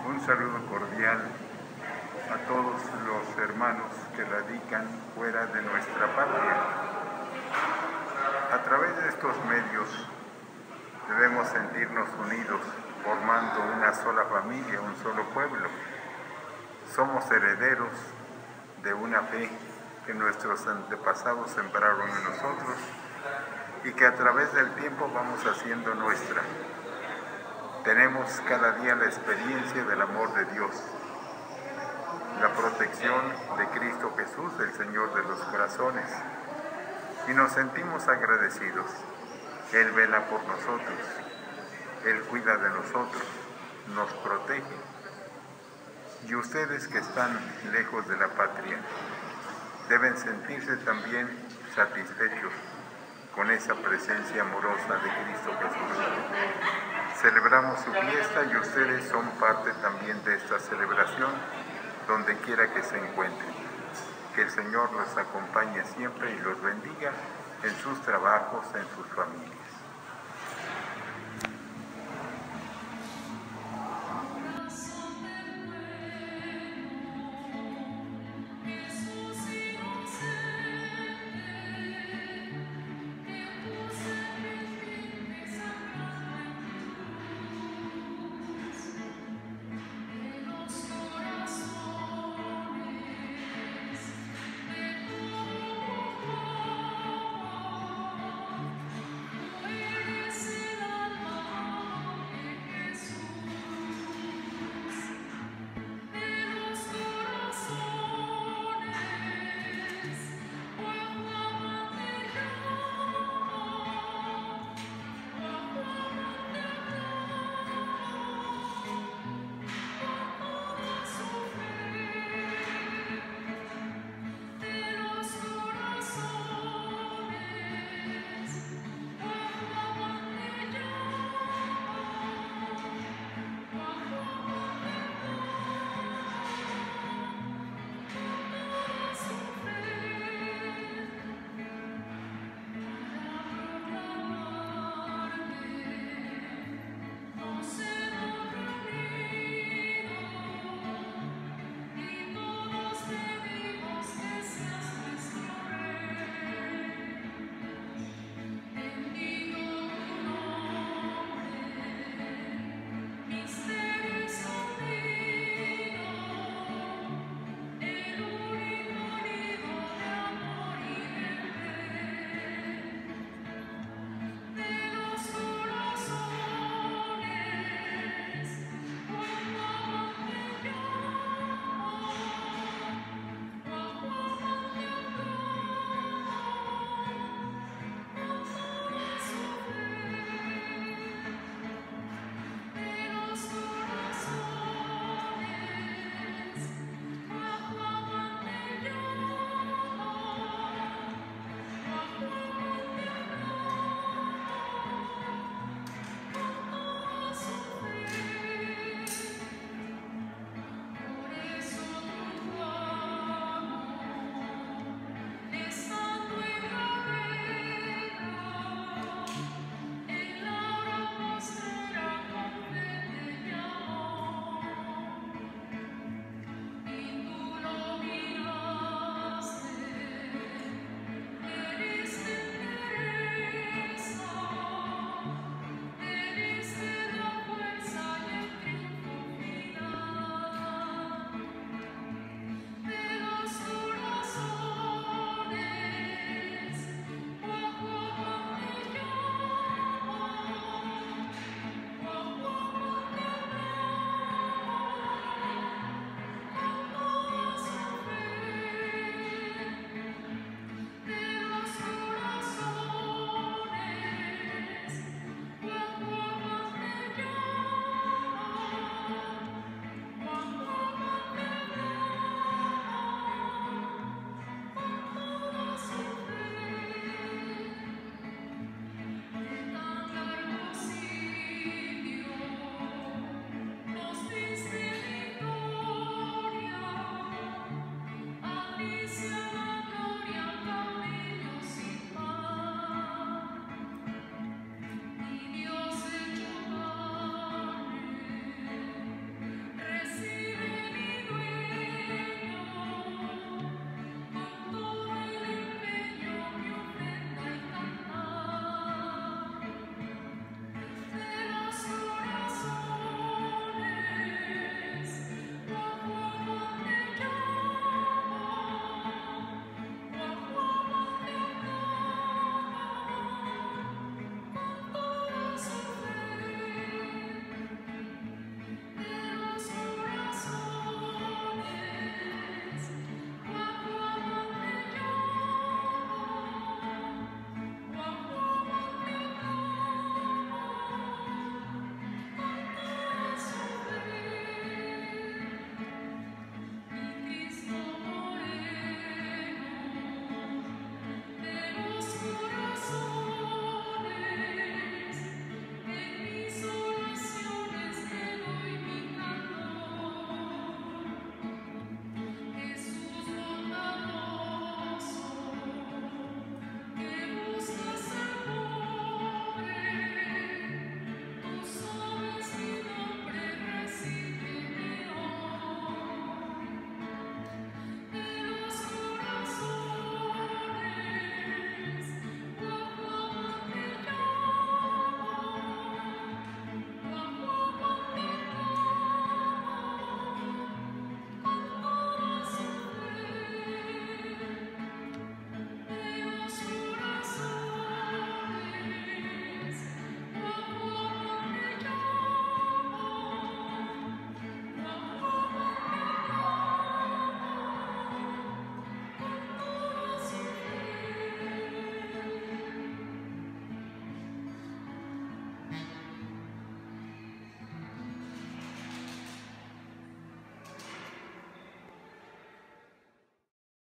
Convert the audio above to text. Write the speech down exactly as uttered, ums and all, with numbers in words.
Un saludo cordial a todos los hermanos que radican fuera de nuestra patria. A través de estos medios debemos sentirnos unidos, formando una sola familia, un solo pueblo. Somos herederos de una fe que nuestros antepasados sembraron en nosotros y que a través del tiempo vamos haciendo nuestra. Tenemos cada día la experiencia del amor de Dios, la protección de Cristo Jesús, el Señor de los corazones, y nos sentimos agradecidos. Él vela por nosotros, Él cuida de nosotros, nos protege. Y ustedes que están lejos de la patria deben sentirse también satisfechos con esa presencia amorosa de Cristo Jesús. Celebramos su fiesta y ustedes son parte también de esta celebración, donde quiera que se encuentren. Que el Señor los acompañe siempre y los bendiga en sus trabajos, en sus familias.